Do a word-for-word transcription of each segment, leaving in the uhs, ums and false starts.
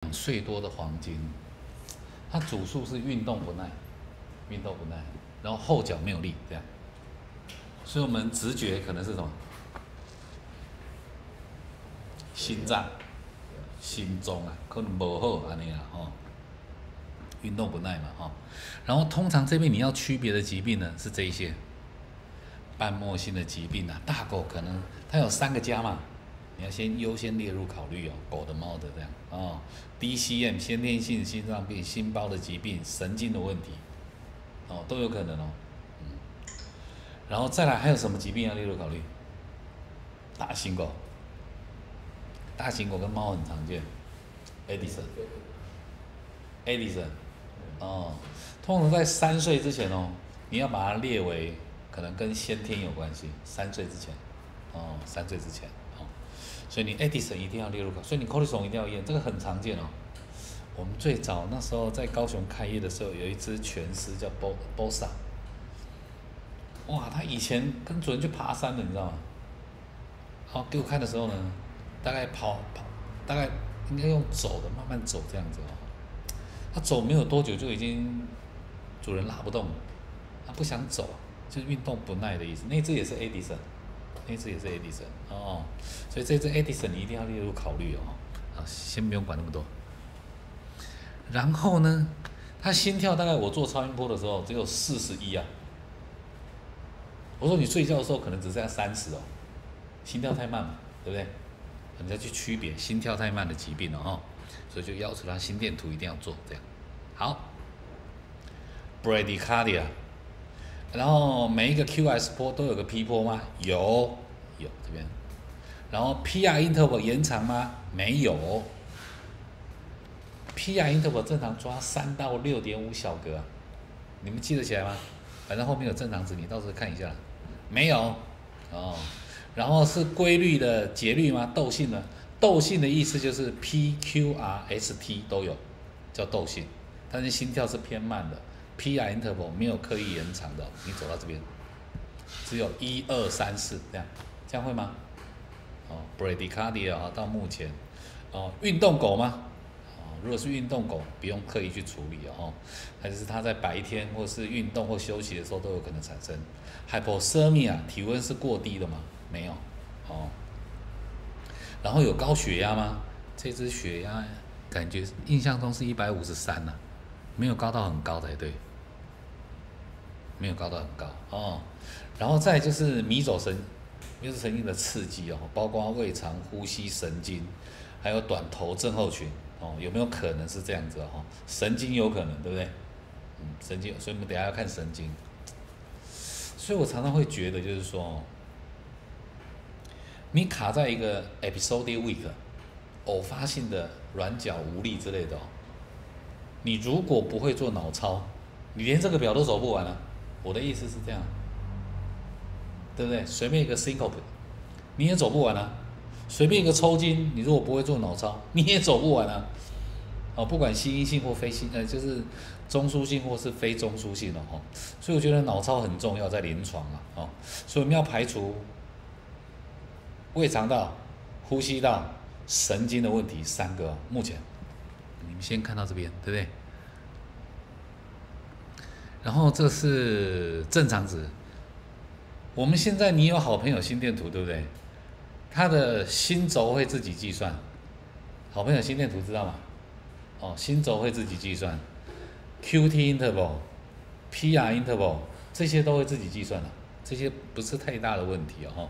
两岁多的黄金，它主诉是运动不耐，运动不耐，然后后脚没有力，这样。所以我们直觉可能是什么？心脏、心中啊，可能不好安尼啦吼。运动不耐嘛吼，然后通常这边你要区别的疾病呢是这一些，瓣膜性的疾病啊，大狗可能它有三个加嘛，你要先优先列入考虑哦，狗的、猫的这样哦。D C M 先天性心脏病、心包的疾病、神经的问题，哦都有可能哦。嗯，然后再来还有什么疾病要列入考虑？大型狗，大型狗跟猫很常见 ，Edison，Edison， 哦，通常在三岁之前哦，你要把它列为可能跟先天有关系，三岁之前，哦，三岁之前。所以你 Edison 一定要列入考，所以你 cortisone 一定要验，这个很常见哦。我们最早那时候在高雄开业的时候，有一只拳师叫 Bosa， 哇，他以前跟主人去爬山的，你知道吗？好，给我看的时候呢，大概跑跑，大概应该用走的，慢慢走这样子哦。他走没有多久就已经主人拉不动了，他不想走，就是运动不耐的意思。那只也是 Edison。那只也是 Edison 哦，所以这只 Edison 你一定要列入考虑哦。啊，先不用管那么多。然后呢，他心跳大概我做超音波的时候只有四十一啊。我说你睡觉的时候可能只剩下三十哦，心跳太慢嘛，对不对？你要去区别心跳太慢的疾病了哦，所以就要求他心电图一定要做这样。好 ，Bradycardia。然后每一个 Q S 波都有个 P 波吗？有，有这边。然后 P R interval 延长吗？没有。P R interval 正常抓三到六点五小格、啊，你们记得起来吗？反正后面有正常值，你到时候看一下。没有，哦。然后是规律的节律吗？窦性呢？窦性的意思就是 P Q R S T 都有，叫窦性，但是心跳是偏慢的。P R interval 没有刻意延长的，你走到这边，只有一二三四这样，这样会吗？哦 ，Bradycardia 啊，到目前，哦，运动狗吗？哦，如果是运动狗，不用刻意去处理哦，还是它在白天或是运动或休息的时候都有可能产生。Hypothermia 体温是过低的吗？没有，哦。然后有高血压吗？这只血压感觉印象中是一百五十三呐，没有高到很高才对。没有高到很高哦，然后再就是迷走神，迷走神经的刺激哦，包括胃肠、呼吸神经，还有短头症候群哦，有没有可能是这样子哦？神经有可能，对不对？嗯，神经，所以我们等一下要看神经。所以我常常会觉得，就是说，你卡在一个 episodic weak， 偶发性的软脚无力之类的哦，你如果不会做脑操，你连这个表都走不完了、啊。我的意思是这样，对不对？随便一个 syncope， 你也走不完啊。随便一个抽筋，你如果不会做脑操，你也走不完啊。哦，不管心因性或非心，呃，就是中枢性或是非中枢性的哦。所以我觉得脑操很重要，在临床啊，哦，所以我们要排除胃肠道、呼吸道、神经的问题三个、哦。目前你们先看到这边，对不对？然后这是正常值。我们现在你有好朋友心电图，对不对？他的心轴会自己计算。好朋友心电图知道吗？哦，心轴会自己计算 ，Q T interval、P R interval 这些都会自己计算的，这些不是太大的问题哦。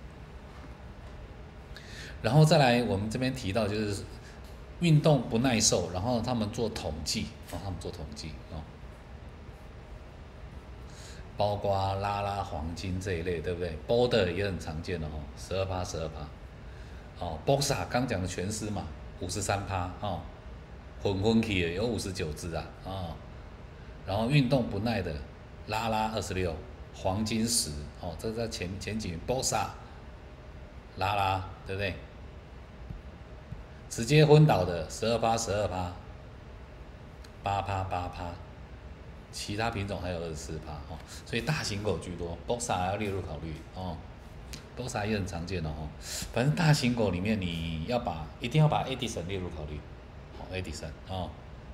然后再来，我们这边提到就是运动不耐受，然后他们做统计，哦，他们做统计哦。包括拉拉黄金这一类，对不对 ？Boulder 也很常见的哦，十二趴，十二趴。哦 ，Bosa 刚讲的全尸嘛，五十三趴哦，混混起的有五十九只啊，哦，然后运动不耐的拉拉二十六，黄金十哦，这在前前几名 Bosa 拉拉对不对？直接昏倒的十二趴，十二趴，八趴，八趴。其他品种还有二十四趴哦，所以大型狗居多 ，Boxer 要列入考虑哦 ，Boxer 也很常见的哦。反正大型狗里面你要把一定要把 Edison 列入考虑，哦， ，Edison 哦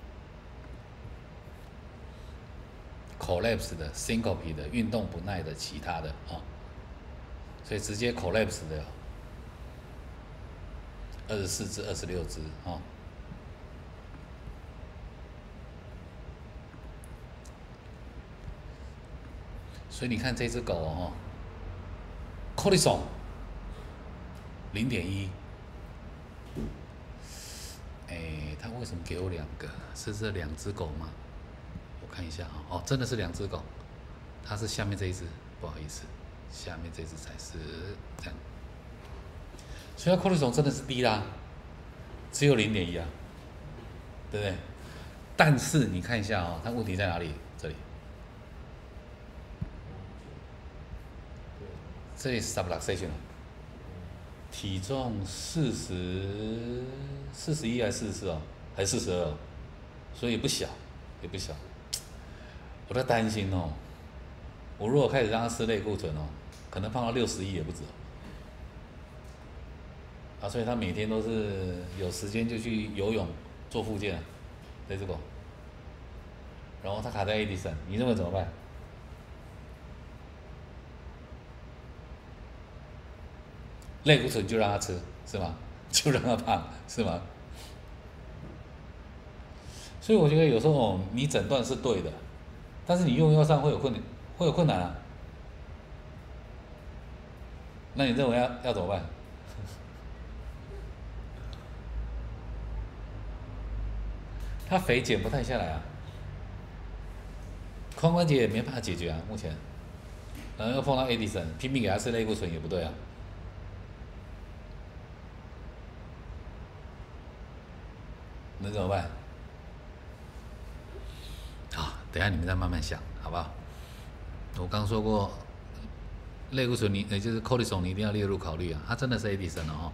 ，collapse 的 syncope 的运动不耐的其他的哦，所以直接 collapse 的二十四只、二十六只哦。所以你看这只狗哦 ，cortisol 零点一，哎，它为什么给我两个？是这两只狗吗？我看一下啊，哦，真的是两只狗，它是下面这一只，不好意思，下面这只才是这样。所以它 cortisol 真的是低啦，只有零点一啊，对不对？但是你看一下哦，它问题在哪里？这里。这里是 subluxation， 体重四十、四十一还是四十四哦，还是四十二，所以也不小，也不小。我在担心哦，我如果开始让他吃类固醇哦，可能胖到六十一也不止。啊，所以他每天都是有时间就去游泳、做复健，这只狗。然后他卡在 Edison， 你认为怎么办？类固醇就让他吃，是吗？就让他胖，是吗？所以我觉得有时候你诊断是对的，但是你用药上会有困难，会有困难啊。那你认为要要怎么办？他肥减不太下来啊，髋关节也没办法解决啊，目前。然后又碰到 Edison， 拼命给他吃类固醇也不对啊。能怎么办？好，等一下你们再慢慢想，好不好？我刚说过，类固醇你也就是 cortisol 你一定要列入考虑啊，它真的是 Edison 哦。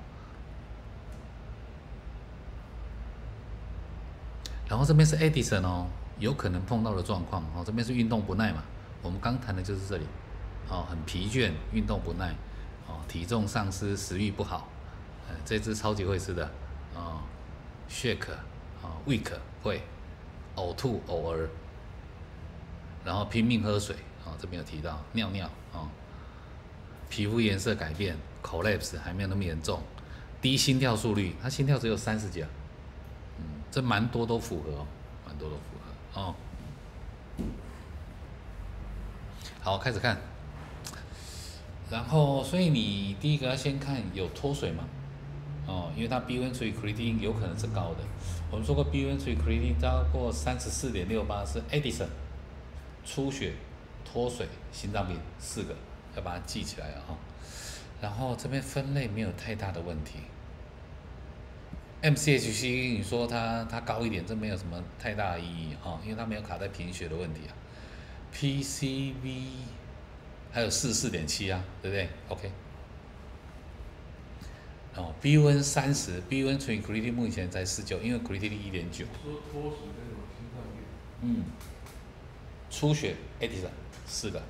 然后这边是 Edison 哦，有可能碰到的状况哦，这边是运动不耐嘛，我们刚谈的就是这里，哦，很疲倦，运动不耐，哦，体重丧失，食欲不好，呃，这只超级会吃的，哦 ，shake， 哦 ，weak 会，呕吐偶尔，然后拼命喝水，哦，这边有提到尿尿，哦，皮肤颜色改变 ，collapse 还没有那么严重，低心跳速率，它心跳只有三十几啊。这蛮多都符合哦，蛮多都符合哦。好，开始看。然后，所以你第一个要先看有脱水嘛，哦，因为它 B one 除以 creatine 有可能是高的。我们说过 B one 除以 creatine 超过三十四点六八是 Edison， 出血、脱水、心脏病四个，要把它记起来啊、哦。然后这边分类没有太大的问题。M C H C 你说它它高一点，这没有什么太大的意义哈、哦，因为它没有卡在贫血的问题啊。P C V 还有四十四点七啊，对不对 ？OK。哦 ，B one 三十 ，B one 除以 creatine 目前才十九，因为 creatine 一点九。 说脱水那种心脏病。 嗯。出血 Edison 四个。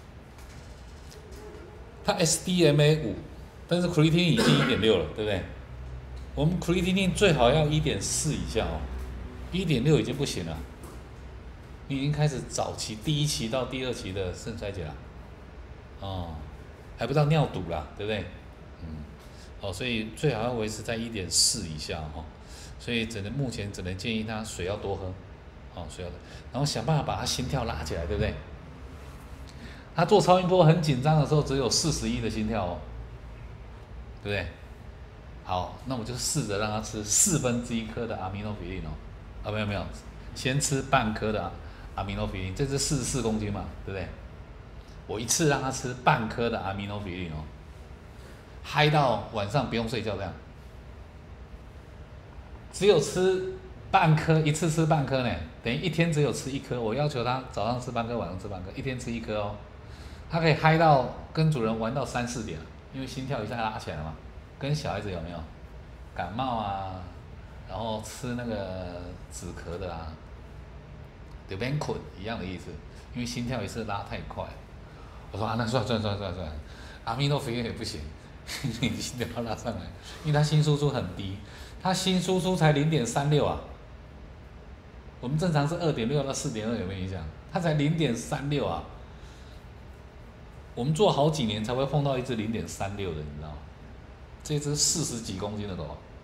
它 S D M A 五，但是 creatine 已经一点六了，对不对？我们 creatinine 最好要一点四以下哦，一点六已经不行了，你已经开始早期第一期到第二期的肾衰竭了，哦，还不到尿毒啦，对不对？嗯，哦，所以最好要维持在一点四以下哈、哦，所以只能目前只能建议他水要多喝，哦，水要多，然后想办法把他心跳拉起来，对不对？他做超音波很紧张的时候只有四十一的心跳哦，对不对？好，那我就试着让他吃四分之一颗的阿米诺比林哦，啊没有没有，先吃半颗的阿米诺比林，这是四十四公斤嘛，对不对？我一次让他吃半颗的阿米诺比林哦，嗨到晚上不用睡觉这样，只有吃半颗，一次吃半颗呢，等于一天只有吃一颗。我要求他早上吃半颗，晚上吃半颗，一天吃一颗哦。他可以嗨到跟主人玩到三四点，因为心跳一下拉起来了嘛。跟小孩子有没有感冒啊，然后吃那个止咳的啊，得边捆一样的意思，因为心跳一次拉太快。我说啊，那算算算算算，阿米诺菲林也不行，你心跳拉上来，因为他心输出很低，他心输出才零点三六啊， 我们正常是二点六到四点二，有没有影响？它才零点三六啊。我们做好几年才会碰到一只零点三六的，你知道吗？这只四十几公斤的狗，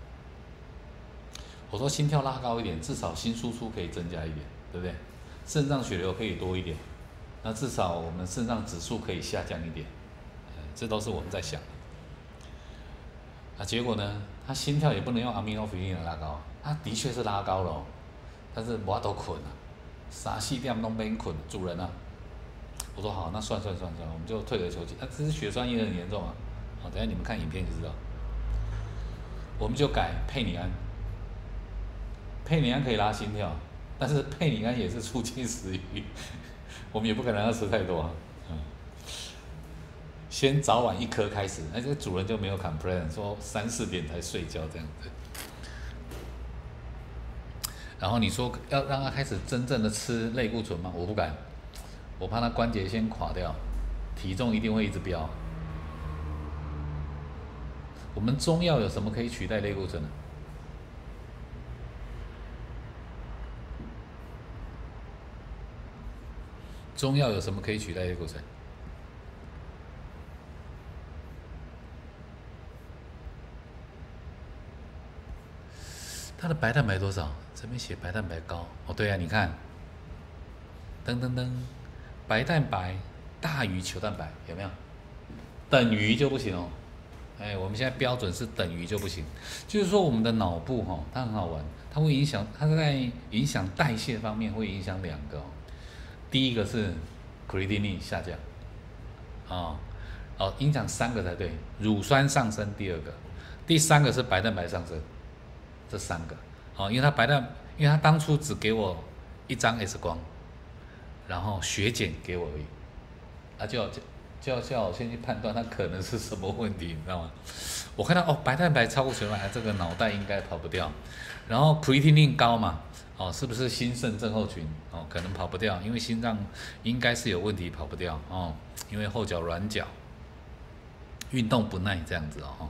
我说心跳拉高一点，至少心输出可以增加一点，对不对？肾脏血流可以多一点，那至少我们肾脏指数可以下降一点，这都是我们在想的。啊，结果呢，他心跳也不能用阿米诺菲林来拉高，他的确是拉高了、哦，但是我都困了，三四点都没困，主人啊。我说好，那算算算算，我们就退而求其。啊，这是血栓也很严重啊。好，等下你们看影片就知道。我们就改佩尼安，佩尼安可以拉心跳，但是佩尼安也是促进食欲，我们也不可能让它吃太多啊。嗯，先早晚一颗开始，那这个主人就没有 complain 说三四点才睡觉这样子。然后你说要让它开始真正的吃类固醇吗？我不敢。我怕他关节先垮掉，体重一定会一直飙。我们中药有什么可以取代类固醇呢？中药有什么可以取代类固醇？它的白蛋白多少？这边写白蛋白高。哦，对啊，你看，噔噔噔。白蛋白大于球蛋白，有没有？等于就不行哦。哎，我们现在标准是等于就不行。就是说，我们的脑部哈、哦，它很好玩，它会影响，它在影响代谢方面会影响两个、哦。第一个是 creatinine 下降，哦哦，影响三个才对，乳酸上升第二个，第三个是白蛋白上升，这三个。哦，因为它白蛋，因为它当初只给我一张 X 光。然后血检给我而已，啊，就就就要叫我先去判断它可能是什么问题，你知道吗？我看到哦，白蛋白超过血白，这个脑袋应该跑不掉。然后 creatinine 高嘛，哦，是不是心肾症候群？哦，可能跑不掉，因为心脏应该是有问题，跑不掉哦，因为后脚软脚，运动不耐这样子哦。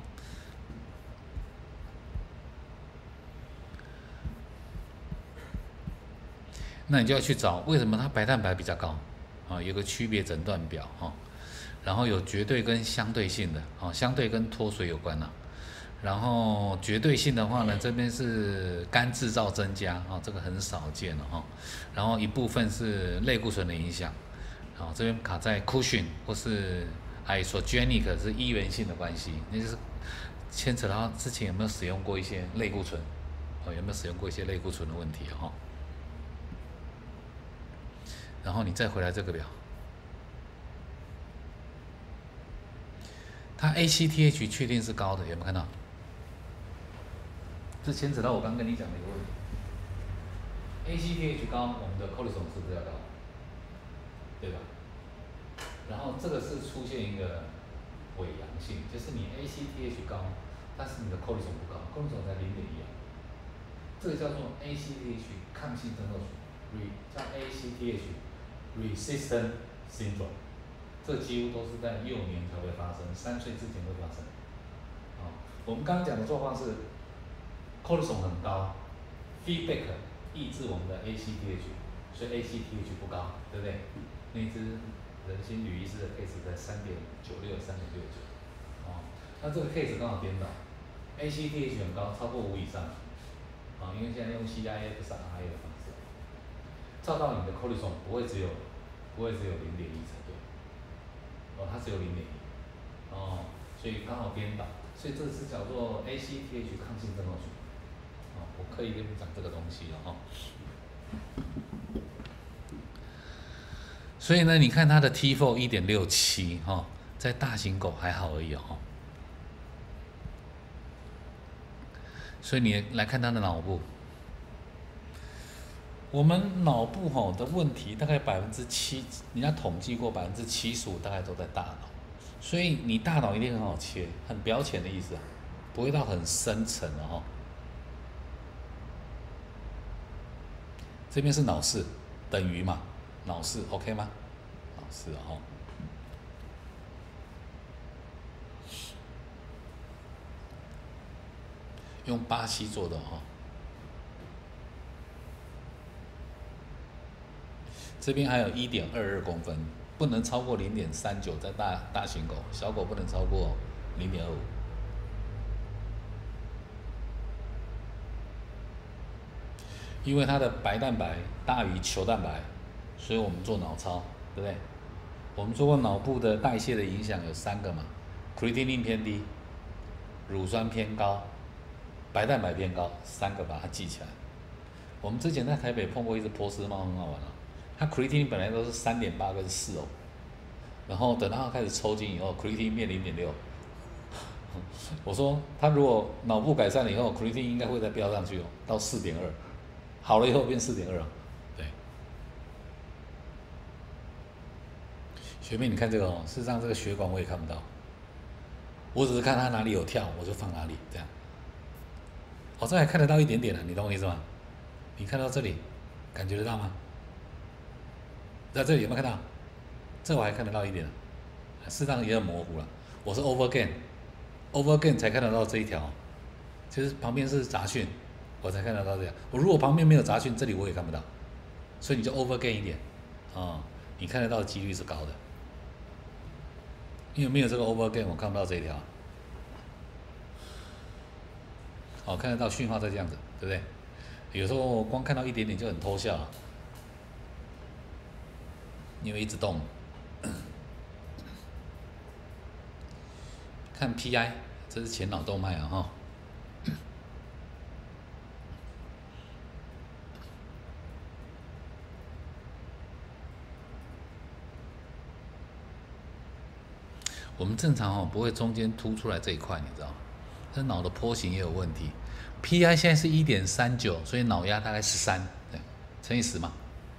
那你就要去找为什么它白蛋白比较高啊？有个区别诊断表哈，然后有绝对跟相对性的啊，相对跟脱水有关呐。然后绝对性的话呢，这边是肝制造增加啊，这个很少见了哈。然后一部分是类固醇的影响，啊，这边卡在 Cushing 或是 isogenic 是一元性的关系，那就是牵扯到之前有没有使用过一些类固醇，哦，有没有使用过一些类固醇的问题哈。然后你再回来这个表，它 A C T H 确定是高的，有没有看到？这牵扯到我刚跟你讲的一个问题。A C T H 高，我们的 cortisol 是不是要高？对吧？然后这个是出现一个伪阳性，就是你 A C T H 高，但是你的 cortisol 不高 ，cortisol 才零点一啊。这个叫做 A C T H 抗性症候群，叫 A C T H resistant syndrome， 这几乎都是在幼年才会发生，三岁之前会发生。啊、哦，我们刚刚讲的状况是 cortisol 很高 ，feedback 抑制我们的 A C T H， 所以 A C T H 不高，对不对？那只人心吕医师的 case 在三点九六、三点六九，哦，那这个 case 刚好颠倒 ，A C T H 很高，超过五以上，啊、哦，因为现在用 C I A 不是 R I A 的方式，照到你的 cortisol 不会只有不会只有零点一才对，哦，它只有零点一，哦，所以刚好颠倒，所以这是叫做 A C T H 抗性症候群，哦，我刻意跟你讲这个东西了哈。哦，所以呢，你看它的 T 四 一点六七哈，在大型狗还好而已哦。所以你来看它的脑部，我们脑部吼的问题大概百分之七，人家统计过百分之七十五大概都在大脑，所以你大脑一定很好切，很表浅的意思啊，不会到很深层的哈。这边是脑室，等于嘛，脑室 OK 吗？脑室哦。用巴西做的哈。 这边还有一点二二公分，不能超过零点三九，在大大型狗，小狗不能超过零点二五。因为它的白蛋白大于球蛋白，所以我们做脑操，对不对？我们做过脑部的代谢的影响有三个嘛 ，creatinine 偏低，乳酸偏高，白蛋白偏高，三个把它记起来。我们之前在台北碰过一只波斯猫，很好玩哦。它 creatinine 本来都是三点八跟四哦，然后等它开始抽筋以后 ，creatinine 变零点六。我说它如果脑部改善了以后 ，creatinine 应该会再飙上去哦，到四点二。好了以后变四点二了，对。学妹，你看这个哦，事实上这个血管我也看不到，我只是看它哪里有跳，我就放哪里这样。哦，这还看得到一点点啊，你懂我意思吗？你看到这里，感觉得到吗？在这里有没有看到？这我还看得到一点，事实上也很模糊了。我是 overgain，overgain 才看得到这一条，其实旁边是杂讯。我才看得到这样。我如果旁边没有杂讯，这里我也看不到，所以你就 overgain 一点，啊、哦，你看得到的几率是高的。因为没有这个 overgain， 我看不到这一条。哦，看得到讯号在这样子，对不对？有时候光看到一点点就很偷笑，因为一直动。看 P I， 这是前脑动脉啊，哈。我们正常哦不会中间凸出来这一块，你知道吗？这脑的波形也有问题。P I 现在是 一点三九， 所以脑压大概十三，对，乘以十嘛。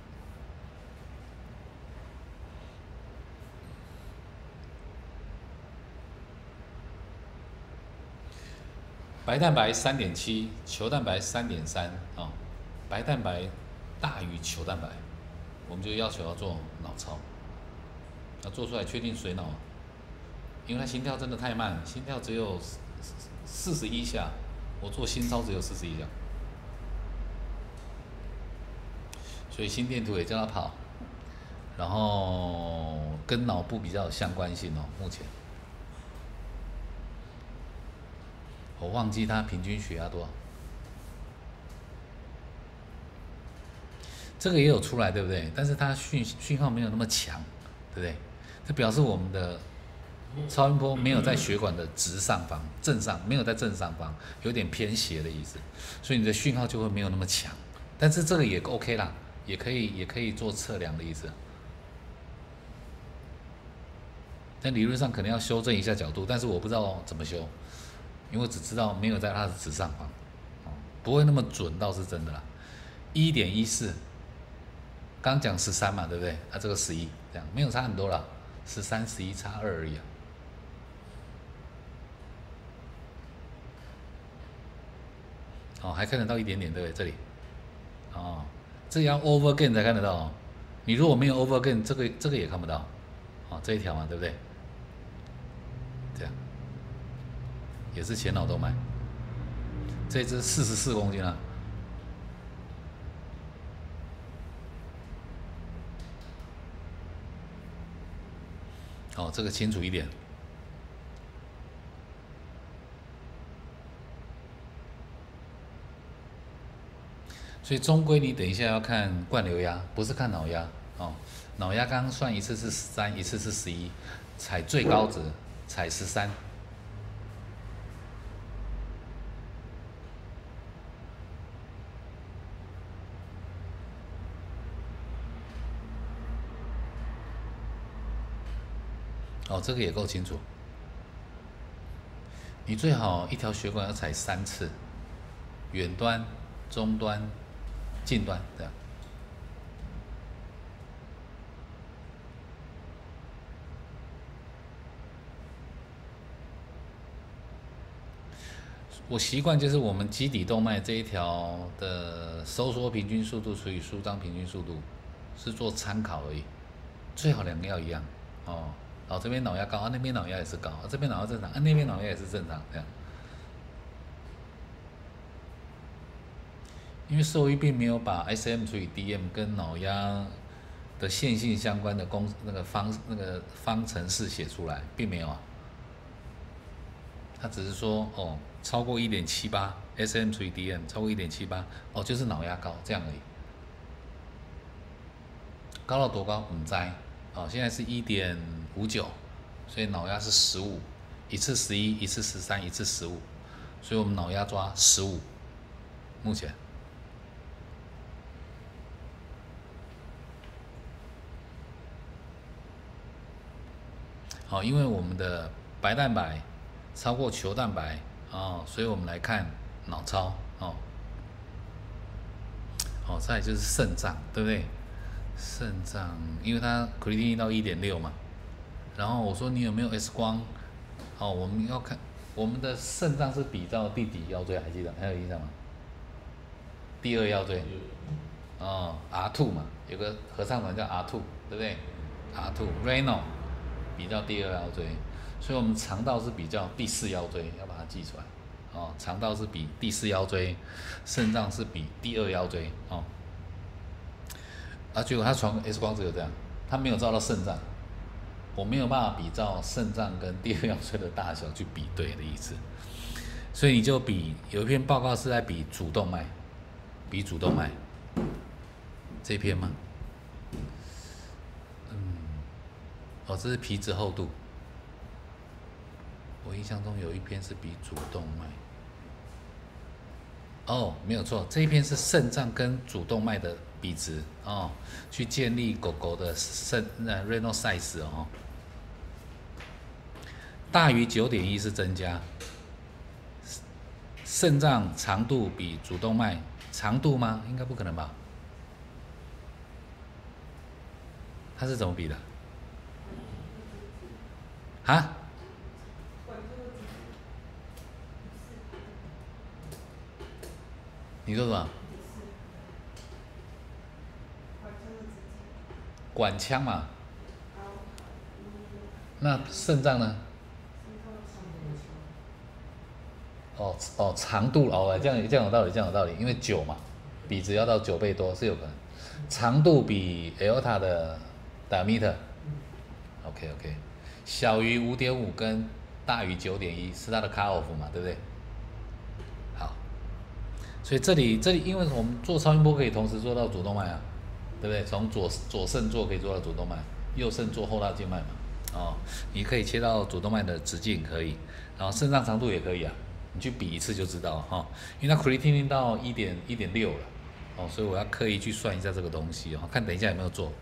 白蛋白 三点七， 球蛋白 三点三 啊，白蛋白大于球蛋白，我们就要求要做脑操，要做出来确定水脑。因为他心跳真的太慢，心跳只有四十一下，我做心操只有四十一下，所以心电图也叫他跑，然后跟脑部比较有相关性哦。目前我忘记他平均血压多少，这个也有出来，对不对？但是它讯讯号没有那么强，对不对？这表示我们的超音波没有在血管的直上方、正上，没有在正上方，有点偏斜的意思，所以你的讯号就会没有那么强。但是这个也 OK 啦，也可以也可以做测量的意思。但理论上可能要修正一下角度，但是我不知道怎么修，因为我只知道没有在它的直上方，不会那么准倒是真的啦。一点一四，刚讲十三嘛，对不对？啊，这个十一，这样没有差很多啦，十三、十一差二而已啊。哦，还看得到一点点，对不对？这里，哦，这要 overgain 才看得到哦。你如果没有 overgain， 这个这个也看不到，哦，这一条嘛，对不对？这样，也是前脑动脉，这只四十四公斤啊。哦，这个清楚一点。所以终归你等一下要看灌流压，不是看脑压哦。脑压刚刚算一次是十三，一次是十一，采最高值，采十三。哦，这个也够清楚。你最好一条血管要采三次，远端、中端、近端这样。我习惯就是我们基底动脉这一条的收缩平均速度除以舒张平均速度，是做参考而已。最好两个要一样哦。哦，这边脑压高啊，那边脑压也是高啊，这边脑压正常啊，那边脑压也是正常这样。因为兽医并没有把 S M 除以 D M 跟脑压的线性相关的公那个方那个方程式写出来，并没有啊。它只是说哦，超过一点七八 S M 除以 D M 超过一点七八，哦，就是脑压高这样而已。高到多高？唔知。哦，现在是一点五九，所以脑压是十五，一次十一，一次十三，一次十五，所以我们脑压抓十五，目前。好，因为我们的白蛋白超过球蛋白哦，所以我们来看脑超哦。哦，再来就是肾脏，对不对？肾脏，因为它 creatinine 到一点六嘛，然后我说你有没有 X 光？哦，我们要看我们的肾脏是比照第几腰椎，还记得还有印象吗？第二腰椎，哦 ，R 二 嘛，有个合唱团叫 R 二，对不对 ？R 二 Renal 比较第二腰椎，所以我们肠道是比较第四腰椎，要把它记出来。哦，肠道是比第四腰椎，肾脏是比第二腰椎哦。啊，结果他传 X 光只有这样，他没有照到肾脏，我没有办法比照肾脏跟第二腰椎的大小去比对的意思，所以你就比有一篇报告是在比主动脉，比主动脉，这篇吗？嗯，哦，这是皮质厚度，我印象中有一篇是比主动脉。哦，没有错，这一篇是肾脏跟主动脉的比值哦，去建立狗狗的肾呃 renal size 哦，大于九点一是增加，肾脏长度比主动脉长度吗？应该不可能吧？它是怎么比的？啊？你说什么？管腔嘛。那肾脏呢？哦哦，长度哦，这样这样有道理，这样有道理，因为九嘛，比值要到九倍多是有可能。长度比 aorta 的 diameter。OK OK， 小于五点五跟大于九点一是它的 cut off 嘛，对不对？好，所以这里这里，因为我们做超音波可以同时做到主动脉啊，对不对？从左左肾做可以做到主动脉，右肾做后大静脉嘛。哦，你可以切到主动脉的直径可以，然后肾脏长度也可以啊，你去比一次就知道哈、哦。因为它 creatinine 到一点一点六了，哦，所以我要刻意去算一下这个东西哦，看等一下有没有做。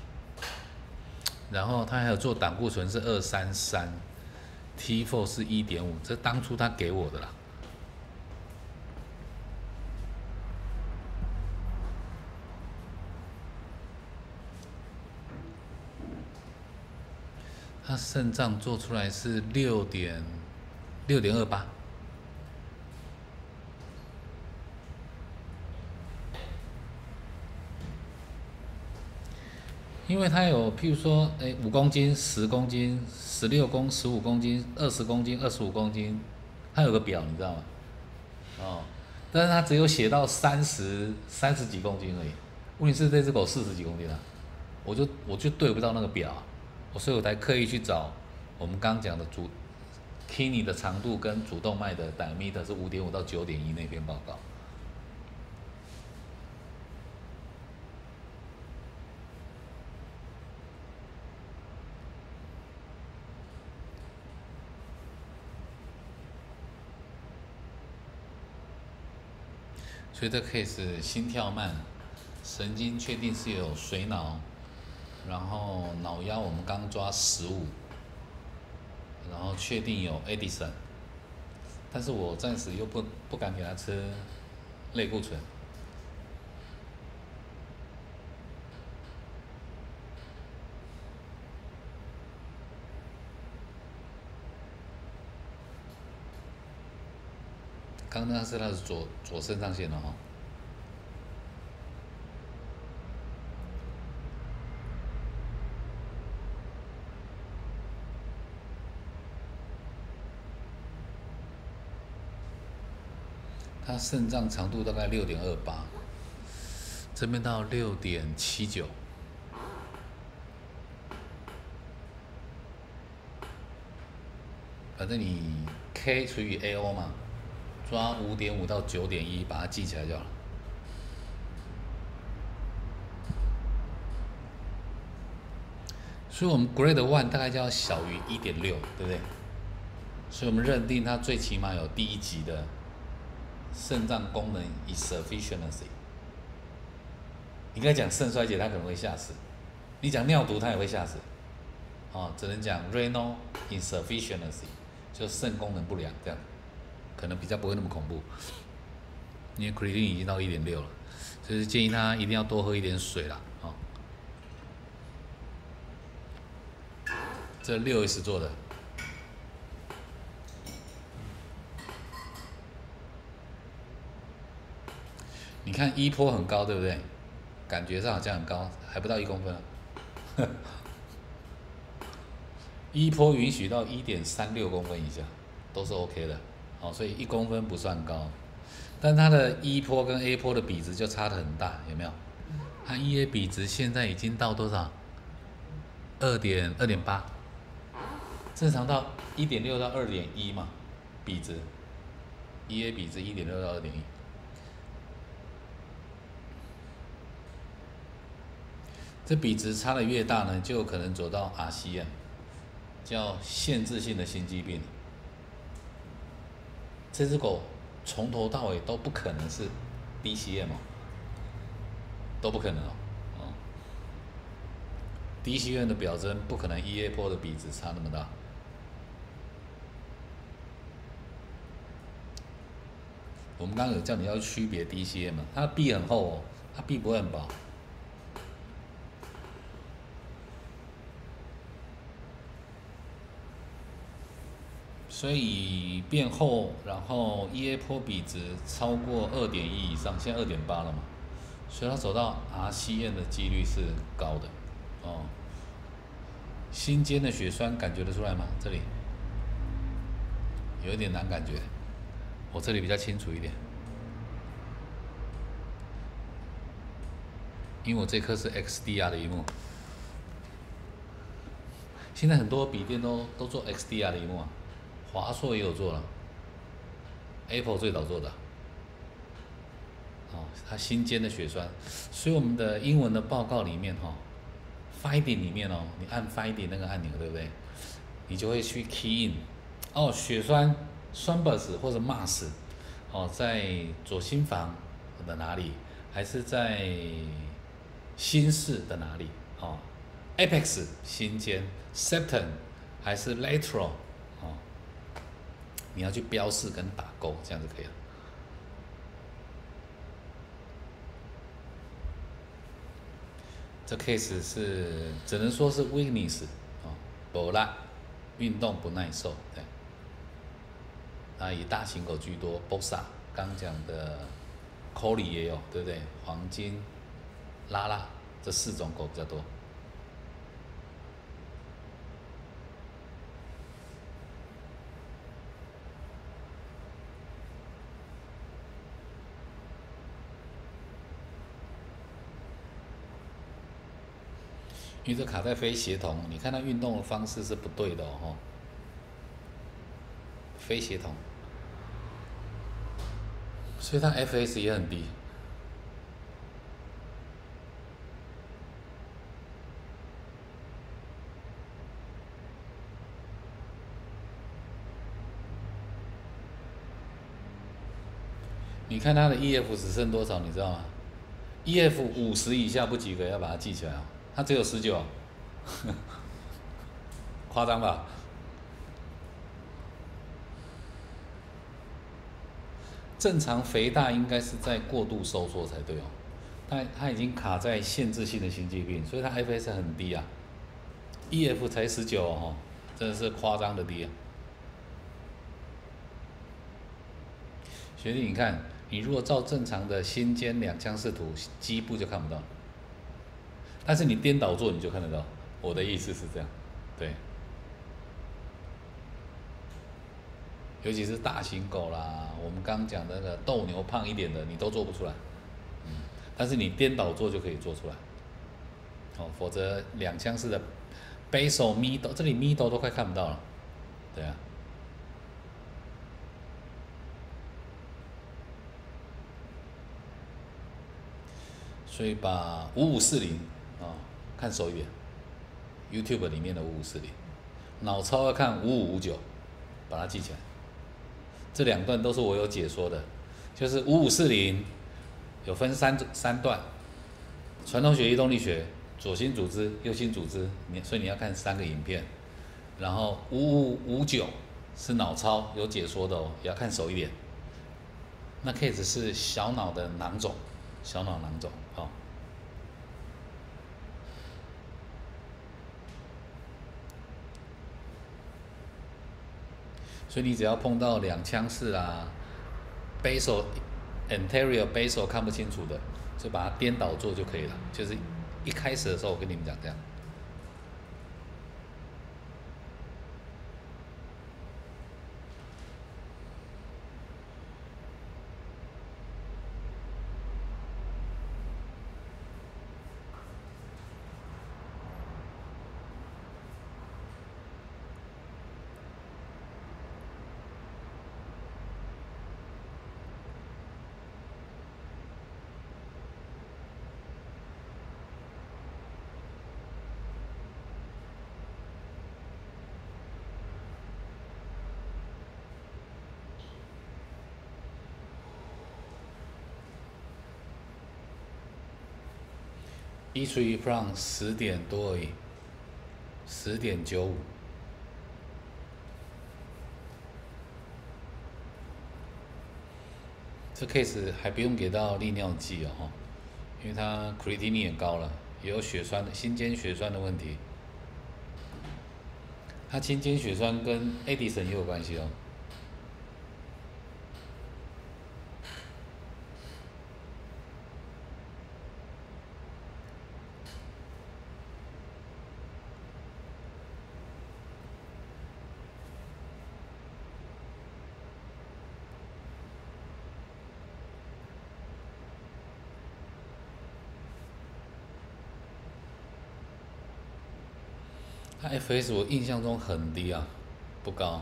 然后他还有做胆固醇是二三三 ，T 四 是一点五，这当初他给我的啦。他肾脏做出来是六点六点二八，因为它有譬如说，哎，五公斤、十公斤、十六公、十五公斤、二十公斤、二十五公斤，它有个表，你知道吗？哦，但是它只有写到三十三十几公斤而已。问题是这只狗四十几公斤啊，我就我就对不到那个表、啊，所以我才刻意去找我们刚刚讲的主 kidney 的长度跟主动脉的 diameter 是五点五到九点一那篇报告。所以这 case 心跳慢，神经确定是有水脑，然后脑压我们刚抓十五，然后确定有 Edison， 但是我暂时又不不敢给他吃类固醇。刚刚那是他的左左肾上腺了哈。他肾脏长度大概六点二八，这边到六点七九， 反正你 K 除以 A O 嘛，抓五点五到九点一，把它记起来就好了。所以我们 Grade One 大概就要小于一点六，对不对？所以我们认定它最起码有第一级的肾脏功能 insufficiency。你跟他讲肾衰竭，他可能会吓死；你讲尿毒，他也会吓死。哦，只能讲 renal insufficiency， 就肾功能不良这样，可能比较不会那么恐怖。因为 creatinine 已经到一点六了，所以建议他一定要多喝一点水啦。哦，这六 S 做的。你看一波很高，对不对？感觉上好像很高，还不到一公分啊。一波允许到一点三六公分以下，都是 OK 的。好，所以一公分不算高，但它的一波跟 A 波的比值就差得很大，有没有？它 E A 比值现在已经到多少？二点二点八，正常到一点六到二点一嘛，比值。E A 比值一点六到二点一。这比值差的越大呢，就有可能走到 R C M， 叫限制性的心肌病。这只狗从头到尾都不可能是 D C M 哦，都不可能哦。哦 D C M 的表征不可能 E A 波的比值差那么大。我们刚刚有叫你要区别 D C M， 它的壁很厚哦，它壁不会很薄。所以变厚，然后 E A 波比值超过二点一以上，现在二点八了嘛，所以它走到 R C M 的几率是高的，哦。心尖的血栓感觉得出来吗？这里有一点难感觉，我这里比较清楚一点，因为我这颗是 X D R 的萤幕，现在很多笔电都都做 X D R 的萤幕啊。华硕也有做了 ，Apple 最早做的。哦，它心尖的血栓，所以我们的英文的报告里面哈、哦、，Finding 里面哦，你按 Finding 那个按钮，对不对？你就会去 Key in， 哦，血栓 Thrombus 或者 Mass， 哦，在左心房的哪里，还是在心室的哪里？哦 ，Apex 心尖 ，Septum 还是 Lateral。你要去标示跟打勾，这样就可以了。这 case 是只能说是 weakness 啊，不拉，运动不耐受，对。那以大型狗居多 ，Bossa 刚讲的 Collie 也有，对不对？黄金、拉拉这四种狗比较多。因为这卡在非协同，你看它运动的方式是不对的哦，非协同，所以它 F S 也很低。你看它的 E F 只剩多少，你知道吗 ？E F 五十以下不及格，要把它记起来哦。它只有十九，夸张吧？正常肥大应该是在过度收缩才对哦，但它已经卡在限制性的心肌病，所以它 F S 很低啊 ，E F 才十九哦，真的是夸张的低啊。学弟，你看，你如果照正常的心尖两腔视图，基部就看不到。但是你颠倒做你就看得到，我的意思是这样，对。尤其是大型狗啦，我们刚讲的那个斗牛胖一点的，你都做不出来，嗯，但是你颠倒做就可以做出来，哦，否则两腔式的 basal middle 这里 middle 都快看不到了，对啊， 所以把五五四零啊看熟一点 ，YouTube 里面的五五四零，脑操要看五五五九，把它记起来。这两段都是我有解说的，就是五五四零有分三三段，传统血液动力学、左心组织、右心组织，你所以你要看三个影片。然后五五五九是脑操有解说的哦，也要看熟一点。那 case 是小脑的囊肿，小脑囊肿哦。所以你只要碰到两腔室啊 ，basal anterior basal 看不清楚的，就把它颠倒做就可以了。就是一开始的时候我跟你们讲这样。一除以 prong 十点多而已，十点九五。这 case 还不用给到利尿剂哦，因为它 creatinine 也高了，也有血栓的心间血栓的问题。它心间血栓跟 Addison 也有关系哦。它 F S 我印象中很低啊，不高。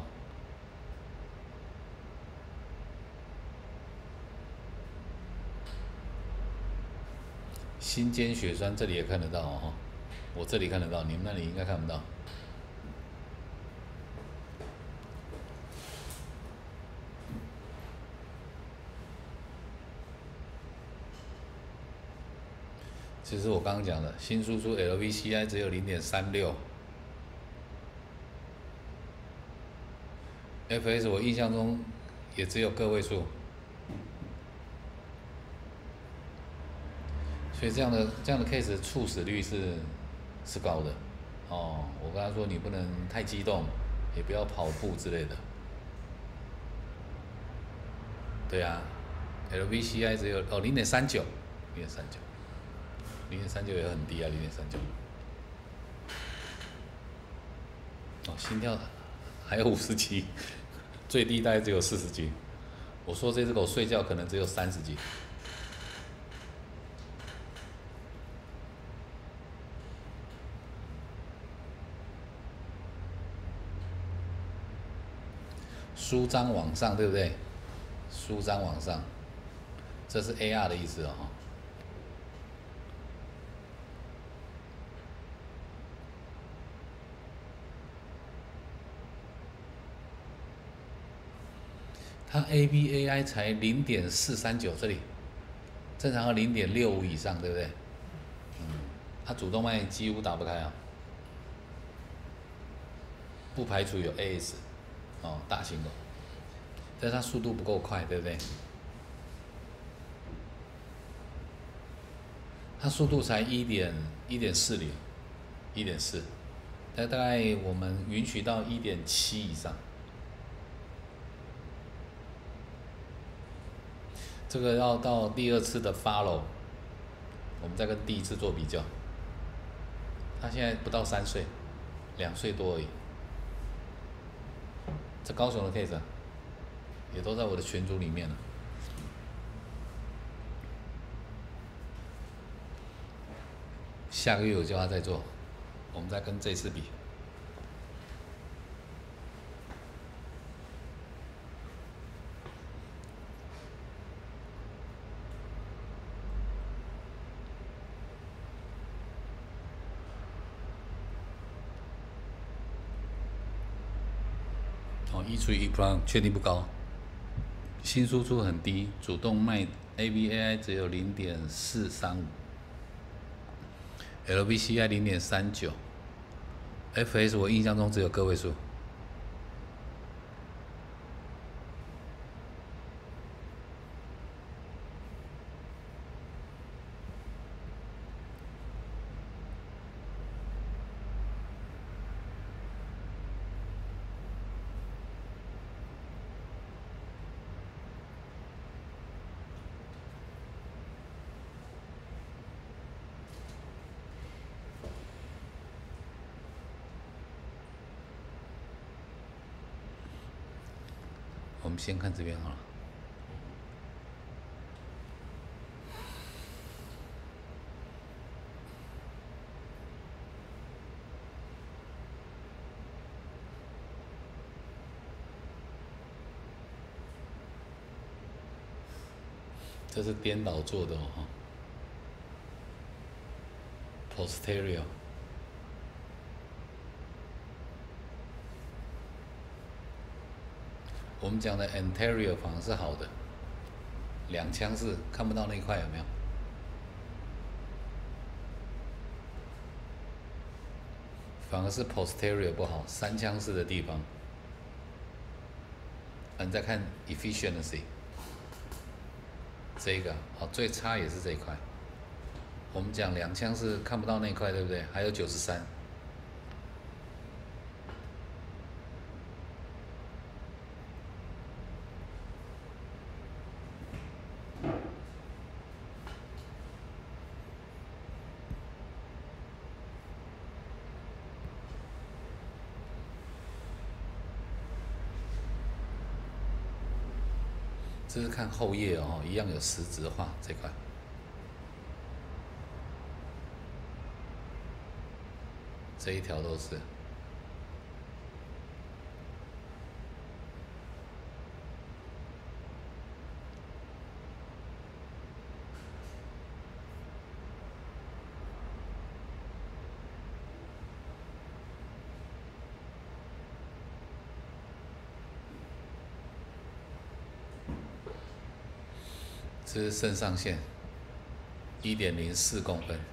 心间血栓这里也看得到哦，我这里看得到，你们那里应该看不到。其实我刚刚讲的，新输出 L V C I 只有零点三六。F S 我印象中也只有个位数，所以这样的这样的 case 猝死率是是高的哦。我跟他说你不能太激动，也不要跑步之类的。对啊 ，L V C I 只有哦零点三九，零点三九，零点三九也很低啊，零点三九。哦，心跳还有五十几。最低大概只有四十几，我说这只狗睡觉可能只有三十几。舒张往上，对不对？舒张往上，这是 A R 的意思哦。它 A B A I 才零点四三九，这里正常要零点六五以上，对不对？嗯，它主动脉几乎打不开啊，不排除有 A S， 哦，大型狗，但是它速度不够快，对不对？它速度才一点一点四零，一点四，大概我们允许到一点七以上。这个要到第二次的 follow， 我们再跟第一次做比较。他现在不到三岁，两岁多而已。这高雄的 case 啊，也都在我的群组里面了。下个月我叫他再做，我们再跟这次比。 哦，一除以一 Plus 确定不高，新输出很低，主动脉 A V A I 只有零点四三五 ，L V C I 零点三九 ，F S 我印象中只有个位数。我们先看这边好了。这是颠倒做的哦 ，posterior。我们讲的 anterior 反而是好的，两腔是看不到那一块有没有？反而是 posterior 不好，三腔式的地方。啊，你再看 efficiency， 这个好，最差也是这一块。我们讲两腔是看不到那一块，对不对？还有九十三。这是看后叶哦，一样有实质化这块。这一条都是。这是肾上腺，一点零四公分。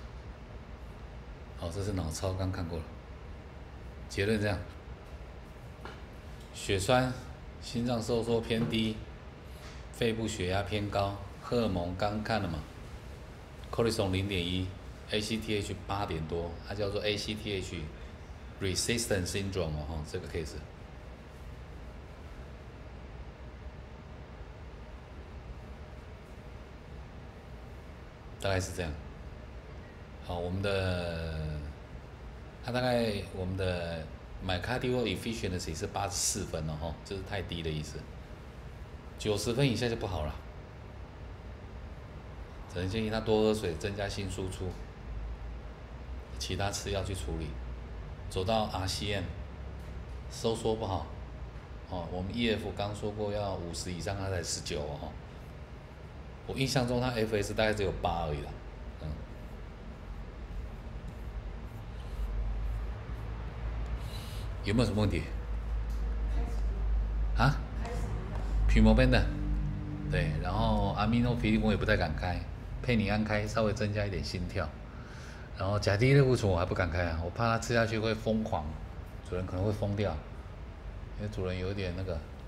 好，这是脑超，刚看过了。结论这样：血栓、心脏收缩偏低，肺部血压偏高，荷尔蒙刚看了嘛 ，cortisol 零点一 ，A C T H 八点多，它叫做 A C T H resistant syndrome 哦，这个 case。大概是这样。好，我们的它大概我们的 myocardial efficiency 是八十四分了哈，这是太低的意思。九十分以下就不好了，只能建议他多喝水，增加锌输出，其他吃药去处理。走到 R C M， 收缩不好，哦，我们 E F 刚说过要五十以上，它才十九哦。我印象中他 F S 大概只有八而已啦，嗯。有没有什么问题？啊 p r i m o b e n d a 对，然后阿米诺皮利我也不太敢开，佩尼安开稍微增加一点心跳，然后甲基类固醇我还不敢开啊，我怕他吃下去会疯狂，主人可能会疯掉，因为主人有点那个